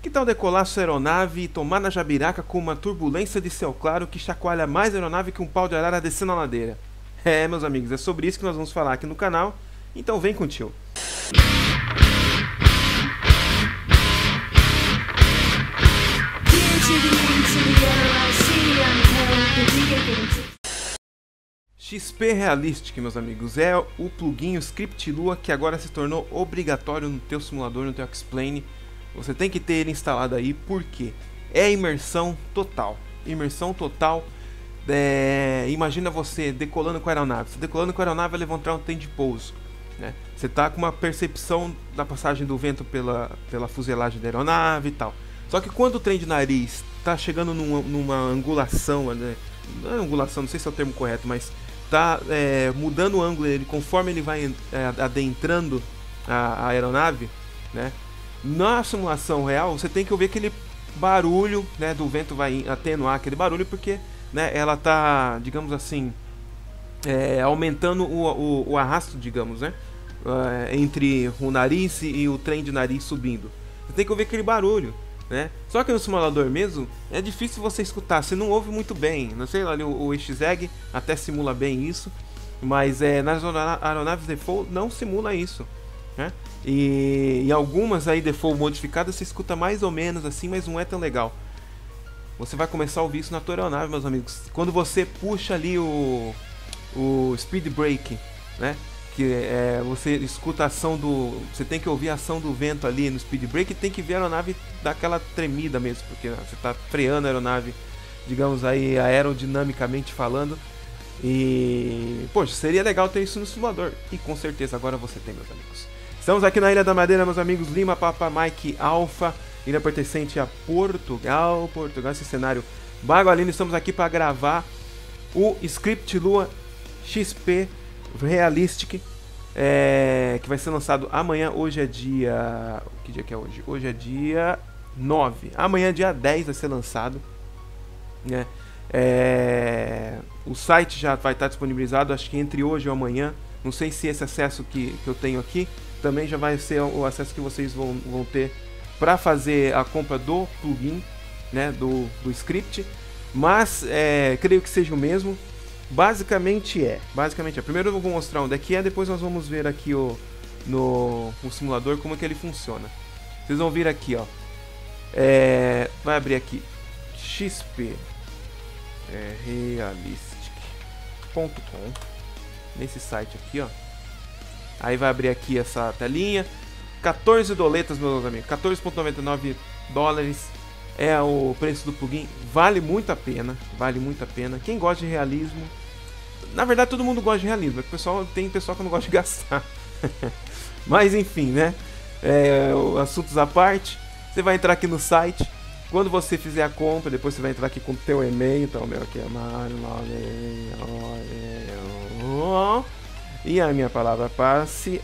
Que tal decolar sua aeronave e tomar na jabiraca com uma turbulência de céu claro que chacoalha mais a aeronave que um pau de arara descendo a ladeira? É, meus amigos, é sobre isso que nós vamos falar aqui no canal, então vem com o tio. XP Realistic, meus amigos, é o plugin Script Lua que agora se tornou obrigatório no teu simulador, no teu X-Plane. Você tem que ter ele instalado aí, porque é imersão total. Imersão total. Imagina você decolando com a aeronave. Você decolando com a aeronave, vai levantar um trem de pouso, né? Você tá com uma percepção da passagem do vento pela fuselagem da aeronave e tal. Só que quando o trem de nariz tá chegando numa angulação, né? Não é angulação, não sei se é o termo correto, mas tá mudando o ângulo dele conforme ele vai adentrando a aeronave, né? Na simulação real, você tem que ouvir aquele barulho, né, do vento, vai atenuar aquele barulho, porque, né, ela tá, digamos assim, aumentando o arrasto, digamos, né, entre o nariz e o trem de nariz subindo. Você tem que ouvir aquele barulho, né? Só que no simulador mesmo, é difícil você escutar, você não ouve muito bem. Não sei, ali o XEG até simula bem isso, mas nas aeronaves default não simula isso, né? E algumas aí default modificadas se escuta mais ou menos assim, mas não é tão legal. Você vai começar a ouvir isso na tua aeronave, meus amigos, quando você puxa ali o speed brake, né? Que você escuta a ação você tem que ouvir a ação do vento ali no speed brake e tem que ver a aeronave dar aquela tremida mesmo, porque você está freando a aeronave, digamos aí, aerodinamicamente falando. E, poxa, seria legal ter isso no simulador, e com certeza agora você tem, meus amigos. Estamos aqui na Ilha da Madeira, meus amigos, Lima, Papa, Mike, Alpha, ilha pertencente a Portugal, esse cenário bagualino. Estamos aqui para gravar o Script Lua XP Realistic, que vai ser lançado amanhã. Hoje é dia... Que dia que é hoje? Hoje é dia 9. Amanhã, dia 10, vai ser lançado, né? O site já vai estar disponibilizado, acho que entre hoje ou amanhã. Não sei se esse acesso que eu tenho aqui também já vai ser o acesso que vocês vão ter para fazer a compra do plugin, né, do script. Mas creio que seja o mesmo. Basicamente primeiro eu vou mostrar onde é que é, depois nós vamos ver aqui no simulador como é que ele funciona. Vocês vão vir aqui, ó, vai abrir aqui XP Realistic.com, nesse site aqui, ó. Aí vai abrir aqui essa telinha, 14 doletas, meus amigos, 14,99 dólares é o preço do plugin. Vale muito a pena, vale muito a pena. Quem gosta de realismo, na verdade todo mundo gosta de realismo, é que tem pessoal que não gosta de gastar. Mas enfim, né, assuntos à parte. Você vai entrar aqui no site. Quando você fizer a compra, depois você vai entrar aqui com o teu e-mail. Então o meu aqui é Mário, e a minha palavra passe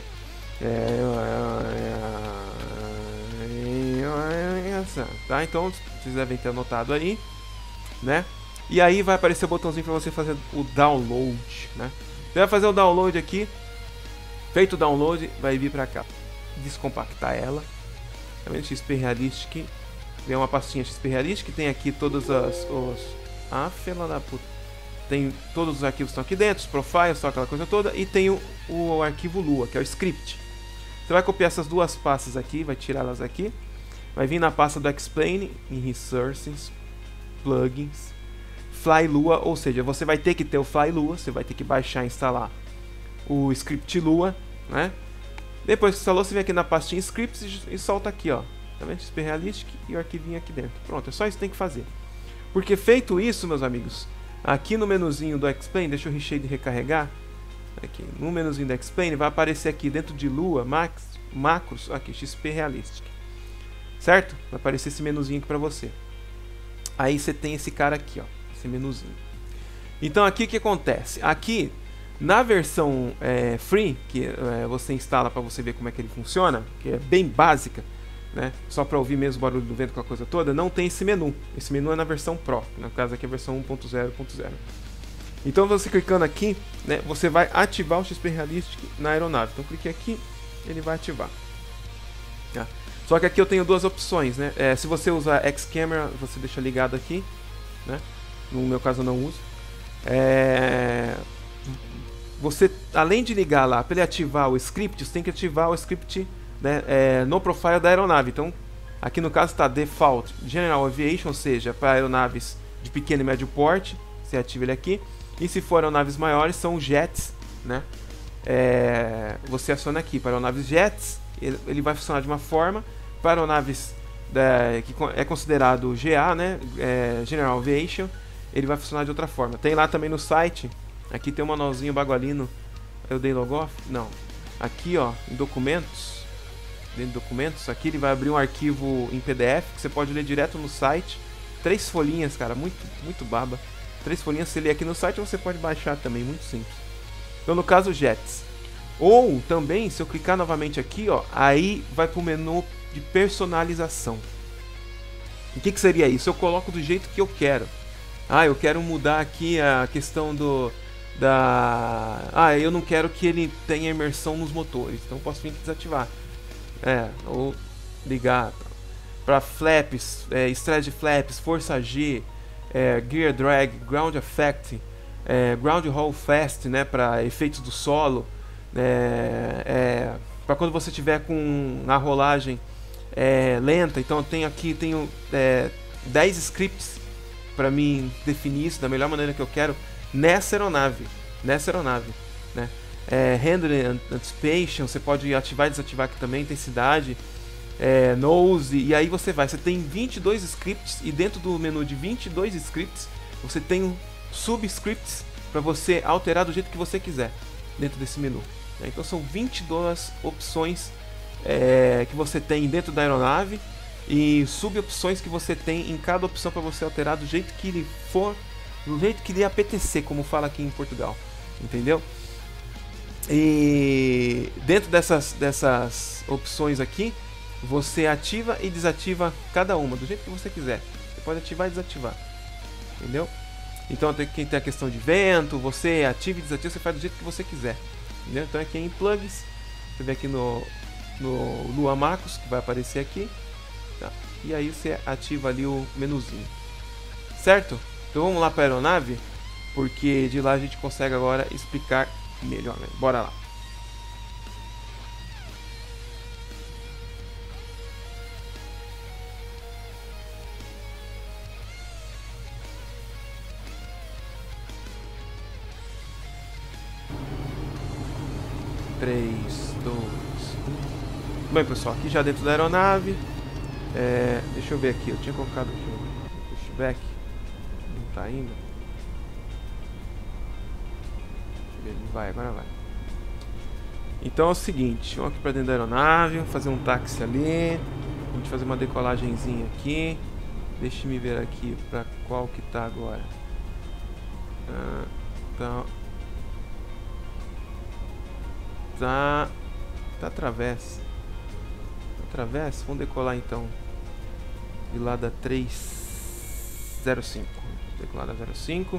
tá? Então vocês devem ter anotado aí, né? E aí vai aparecer o botãozinho para você fazer o download, né? Você vai fazer o download aqui. Feito o download, vai vir para cá, descompactar ela. Tá vendo? XP Realistic. Vem uma pastinha XP Realistic, tem aqui todos fela da puta. Tem todos os arquivos que estão aqui dentro, os profiles, só aquela coisa toda. E tem o arquivo Lua, que é o script. Você vai copiar essas duas pastas aqui, vai tirá-las aqui. Vai vir na pasta do X-Plane, em Resources, Plugins, Fly Lua, ou seja, você vai ter que ter o Fly Lua, você vai ter que baixar e instalar o Script Lua, né? Depois que instalou, você vem aqui na pastinha Scripts e solta aqui, ó. Tá vendo? XP Realistic e o arquivinho aqui dentro. Pronto, é só isso que tem que fazer. Porque feito isso, meus amigos, aqui no menuzinho do X-Plane, deixa o Reshade recarregar. Aqui, no menuzinho do X-Plane, vai aparecer aqui dentro de Lua, Macros, aqui, XP Realistic. Certo? Vai aparecer esse menuzinho aqui pra você. Aí você tem esse cara aqui, ó, esse menuzinho. Então aqui o que acontece? Aqui, na versão free, que você instala para você ver como é que ele funciona, que é bem básica, né? Só para ouvir mesmo o barulho do vento com a coisa toda, não tem esse menu. Esse menu é na versão Pro, no caso aqui é a versão 1.0.0. Então você clicando aqui, né, você vai ativar o XP Realistic na aeronave. Então clique aqui, ele vai ativar. Tá? Só que aqui eu tenho duas opções, né? Se você usar X-Camera, você deixa ligado aqui, né? No meu caso eu não uso. Você, além de ligar lá, para ele ativar o script, você tem que ativar o script, né, no profile da aeronave. Então, aqui no caso está Default General Aviation, ou seja, para aeronaves de pequeno e médio porte, você ativa ele aqui. E se for aeronaves maiores, são jets, né? Você aciona aqui para aeronaves jets, ele vai funcionar de uma forma. Para aeronaves que é considerado GA, né, General Aviation, ele vai funcionar de outra forma. Tem lá também no site, aqui tem um manualzinho bagualino. Eu dei logoff? Não. Aqui, ó, em documentos, dentro de documentos, aqui ele vai abrir um arquivo em PDF que você pode ler direto no site. 3 folhinhas, cara, muito baba. 3 folhinhas, você lê aqui no site, você pode baixar também, muito simples. Então, no caso, Jets. Ou também, se eu clicar novamente aqui, ó, aí vai para o menu de personalização. O que seria isso? Eu coloco do jeito que eu quero. Eu quero mudar aqui a questão eu não quero que ele tenha imersão nos motores, então posso vir aqui desativar. Ou ligar para flaps, stress de flaps, força G, gear drag, ground effect, ground roll fast, né, para efeitos do solo, para quando você tiver com a rolagem lenta. Então eu tenho 10 scripts para mim definir isso da melhor maneira que eu quero nessa aeronave, né? Handling Anticipation, você pode ativar e desativar aqui também, intensidade, nose, e aí você tem 22 scripts, e dentro do menu de 22 scripts você tem subscripts para você alterar do jeito que você quiser dentro desse menu, né? Então são 22 opções que você tem dentro da aeronave, e subopções que você tem em cada opção para você alterar do jeito que ele for, do jeito que lhe apetecer, como fala aqui em Portugal, entendeu? E dentro dessas opções aqui, você ativa e desativa cada uma do jeito que você quiser. Você pode ativar e desativar, entendeu? Então quem tem a questão de vento, você ativa e desativa, você faz do jeito que você quiser, entendeu? Então aqui em Plugs, você vê aqui no Lua Macros, que vai aparecer aqui, tá? E aí você ativa ali o menuzinho, certo? Então vamos lá para a aeronave, porque de lá a gente consegue agora explicar melhor, né? Bora lá. Três, dois, um. Bem, pessoal, aqui já dentro da aeronave, deixa eu ver aqui, eu tinha colocado aqui o pushback, não tá ainda. Ele vai, agora vai. Então é o seguinte, vamos aqui pra dentro da aeronave, vamos fazer um táxi ali, vamos fazer uma decolagenzinha aqui. Deixa me ver aqui pra qual que tá agora. Tá travessa. Travessa, vamos decolar então de lá da 305. Decolar da 05.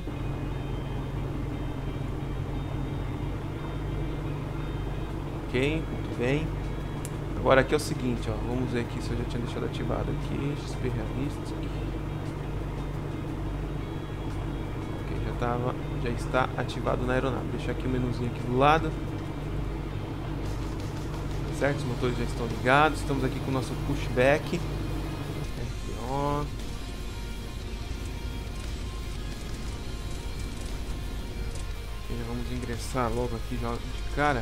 Ok, muito bem. Agora aqui é o seguinte, ó, vamos ver aqui se eu já tinha deixado ativado aqui, XP Realista. Ok, já está ativado na aeronave. Vou deixar aqui o menuzinho aqui do lado. Certo, os motores já estão ligados. Estamos aqui com o nosso pushback. Aqui, ó. E vamos ingressar logo aqui já de cara.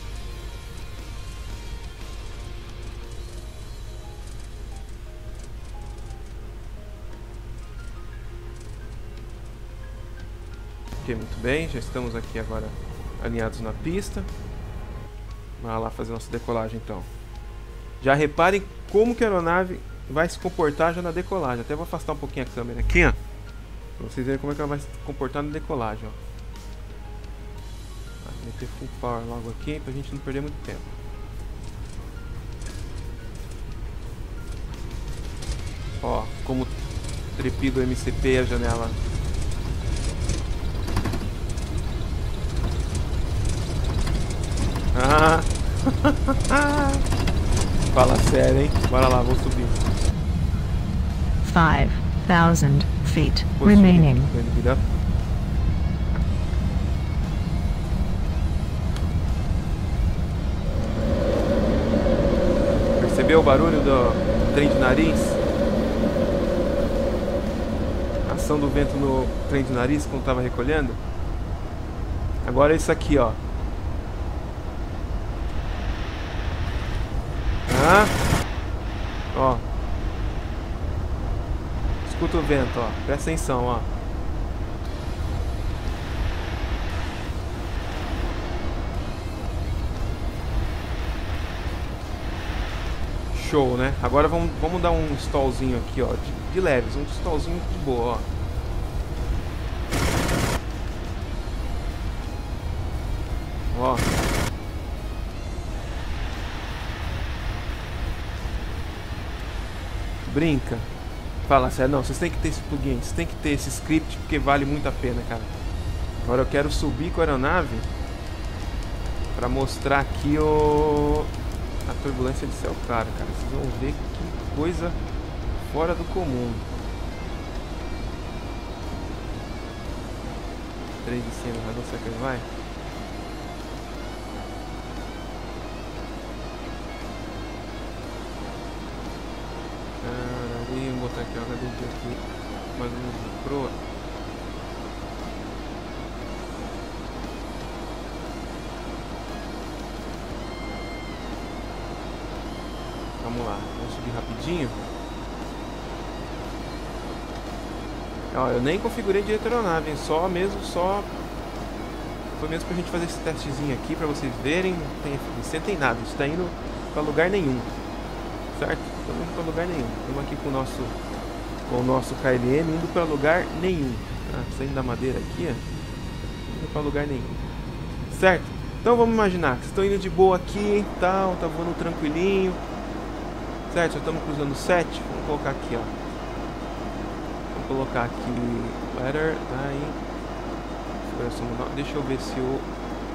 Ok, muito bem, já estamos aqui agora alinhados na pista. Vamos lá fazer nossa decolagem então. Já reparem como que a aeronave vai se comportar já na decolagem. Até vou afastar um pouquinho a câmera aqui, ó, pra vocês verem como é que ela vai se comportar na decolagem, ó. Meter full power logo aqui pra gente não perder muito tempo. Ó, como trepido o MCP a janela. Fala sério, hein? Bora lá, vou subir. 5,000 feet Vou remaining. subir. Vendo virar. Percebeu o barulho do trem de nariz? A ação do vento no trem de nariz quando tava recolhendo? Agora é isso aqui, ó. Ó. Escuta o vento, ó. Presta atenção, ó. Show, né? Agora vamos dar um stallzinho aqui, ó. De leves, um stallzinho de boa, ó. Ó. Brinca. Fala sério, não, vocês têm que ter esse plugin, vocês têm que ter esse script porque vale muito a pena, cara. Agora eu quero subir com a aeronave pra mostrar aqui a turbulência de céu claro, cara. Vocês vão ver que coisa fora do comum. 3 de cima, mas não sei que ele vai. Vou botar aqui o HDD aqui, mais ou menos no Pro. Vamos lá, vamos subir rapidinho. Ó, eu nem configurei direito a aeronave, hein? Só foi mesmo pra gente fazer esse testezinho aqui, pra vocês verem. Não tem eficiência, tem nada, isso tá indo pra lugar nenhum. Certo? Estamos indo pra lugar nenhum. Estamos aqui com o nosso KLM indo pra lugar nenhum. Saindo da madeira aqui, ó. Indo pra lugar nenhum. Certo? Então vamos imaginar que vocês estão indo de boa aqui, tal, tá voando tranquilinho. Certo? Já estamos cruzando 7. Vamos colocar aqui, ó. Vamos colocar aqui letter, tá aí. Deixa eu ver se o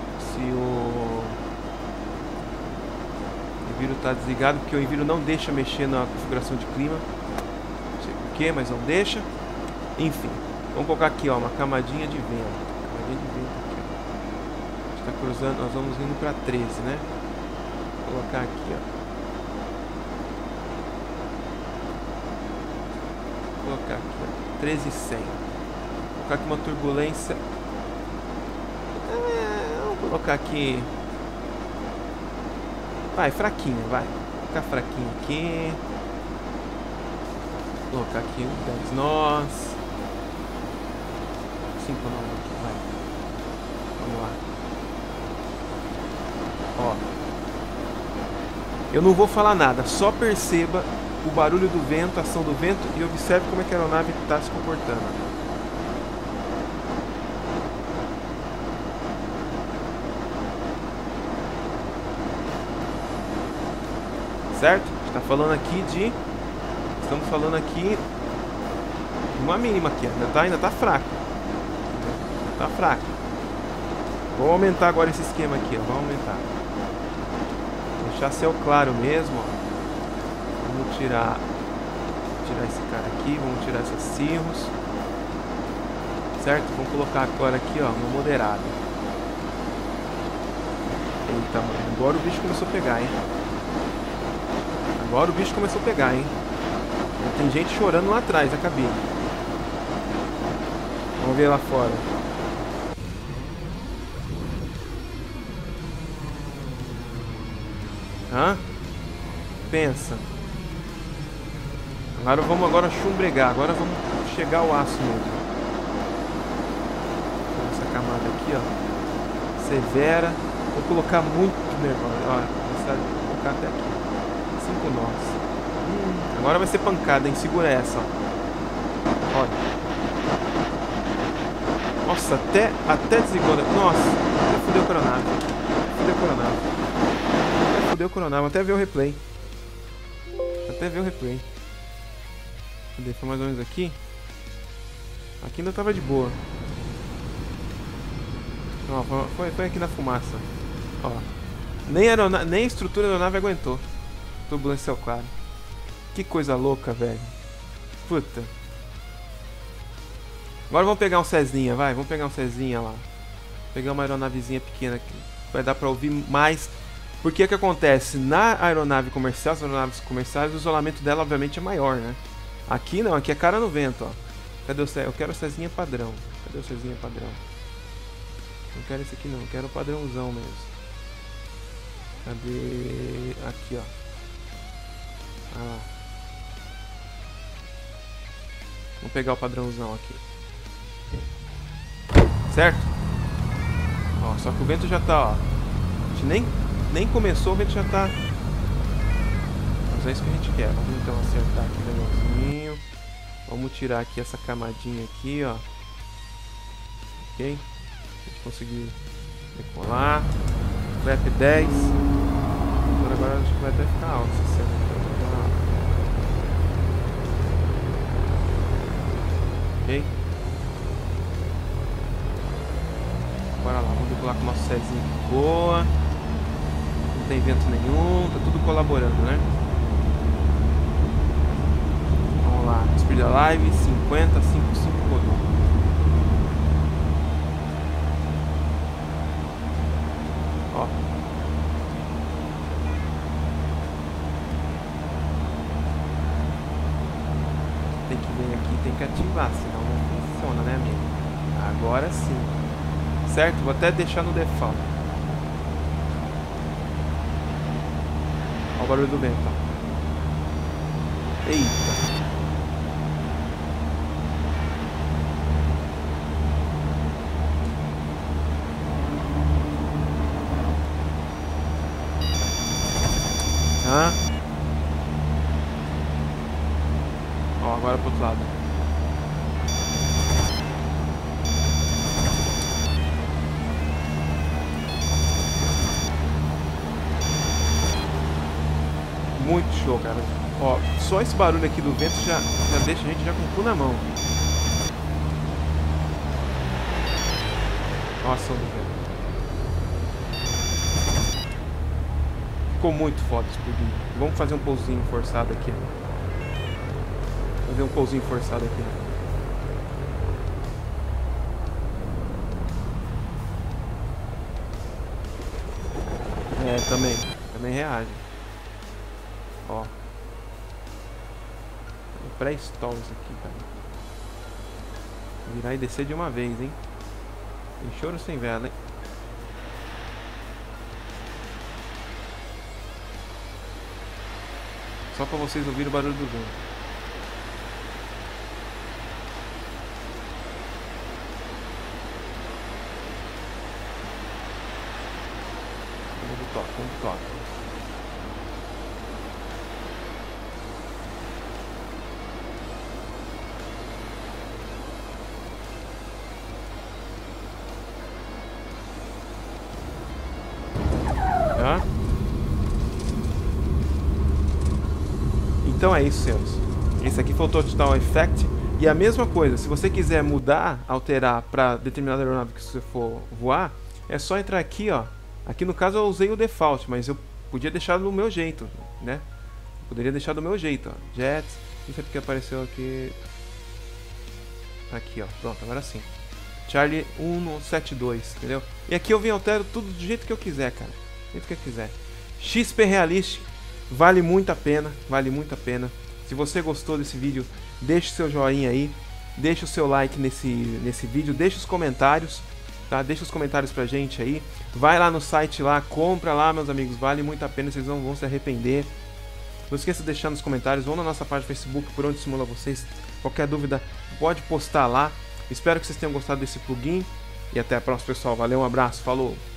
Enviro tá desligado, porque o Enviro não deixa mexer na configuração de clima. Não sei porquê, mas não deixa. Enfim, vamos colocar aqui, ó, uma camadinha de vento. Camadinha de vento aqui, ó. A gente tá cruzando, nós vamos indo pra 13, né? Vou colocar aqui, ó. Vou colocar aqui, ó. 13,100. Vou colocar aqui uma turbulência. Vamos colocar aqui. Vai, fraquinho, vai. Vou ficar fraquinho aqui. Vou colocar aqui 10 nós. 5 nós aqui, vai. Vamos lá. Ó. Eu não vou falar nada, só perceba o barulho do vento, a ação do vento e observe como é que a aeronave está se comportando. Certo? Está falando aqui de... Estamos falando aqui de uma mínima aqui, ainda tá fraco. Ainda tá fraco. Vou aumentar agora esse esquema aqui, ó. Vamos aumentar. Deixar céu claro mesmo, ó. Vamos tirar esse cara aqui, vamos tirar essas cirros. Certo? Vamos colocar agora aqui, ó, no moderado. Eita, mano. Agora o bicho começou a pegar, hein? Agora o bicho começou a pegar, hein? Tem gente chorando lá atrás da cabine. Vamos ver lá fora. Hã? Pensa. Agora vamos chumbregar. Agora vamos chegar ao aço mesmo. Essa camada aqui, ó. Severa. Vou colocar muito nervoso. Ó, começar a colocar até aqui. 5 nós. Agora vai ser pancada, hein? Segura essa, ó. Olha. Nossa, até desligou. Nossa, até fudeu com a aeronave. Fudeu com a aeronave. Até ver o replay. Cadê? Foi mais ou menos aqui. Aqui ainda tava de boa. Ó, foi aqui na fumaça. Ó. Nem a estrutura da aeronave aguentou. Turbulência claro. Que coisa louca, velho. Puta. Agora vamos pegar um Cezinha, vai. Vamos pegar um Cezinha lá. Vou pegar uma aeronavezinha pequena aqui. Vai dar pra ouvir mais. Porque o que acontece? Na aeronave comercial, as aeronaves comerciais, o isolamento dela obviamente é maior, né? Aqui não, aqui é cara no vento, ó. Cadê o Cezinha? Eu quero o Cezinha padrão. Cadê o Cezinha padrão? Não quero esse aqui não, eu quero o padrãozão mesmo. Cadê? Aqui, ó. Ah lá. Vamos pegar o padrãozão aqui. Certo? Ó, só que o vento já tá, ó. A gente nem começou, o vento já tá. Mas é isso que a gente quer. Vamos então acertar aqui o negocinho. Vamos tirar aqui essa camadinha aqui, ó. Ok? A gente conseguir decolar. Flap 10. Agora acho que vai até ficar alto essa cena. Ok? Bora lá, vamos decolar com o nosso Cezinha de boa. Não tem vento nenhum, tá tudo colaborando, né? Vamos lá, speed da live 50, 55 por 1. Ó. Tem que vir aqui, tem que ativar, senão não funciona, né, amigo? Agora sim. Certo? Vou até deixar no default. Olha o barulho do vento, ó. Eita. Ó, agora pro outro lado. Muito show, cara. Ó, só esse barulho aqui do vento já deixa a gente já com o cu na mão. Nossa, velho. Ficou muito foda esse plugin. Vamos fazer um pousinho forçado aqui. Fazer um pousinho forçado aqui. É, também reage. Ó. Pré-stall isso aqui, cara. Virar e descer de uma vez, hein? Tem choro sem vela, hein? Só pra vocês ouvirem o barulho do vento. Vamos tocar. Tá? Então é isso, senhores. Esse aqui foi o Total Effect. E a mesma coisa, se você quiser mudar, alterar para determinada aeronave que você for voar, é só entrar aqui, ó. Aqui no caso eu usei o default, mas eu podia deixar do meu jeito, né? Poderia deixar do meu jeito, ó. Jets, não sei porque apareceu aqui. Aqui, ó. Pronto, agora sim. Charlie 172, entendeu? E aqui eu vim altero tudo do jeito que eu quiser, cara. Do jeito que eu quiser. XP Realistic, vale muito a pena, vale muito a pena. Se você gostou desse vídeo, deixe seu joinha aí, deixe o seu like nesse vídeo, deixe os comentários. Tá? Deixa os comentários pra gente aí. Vai lá no site lá, compra lá, meus amigos. Vale muito a pena, vocês não vão se arrepender. Não esqueça de deixar nos comentários. Vão na nossa página do Facebook, por onde simula vocês. Qualquer dúvida, pode postar lá. Espero que vocês tenham gostado desse plugin. E até a próxima, pessoal. Valeu, um abraço, falou!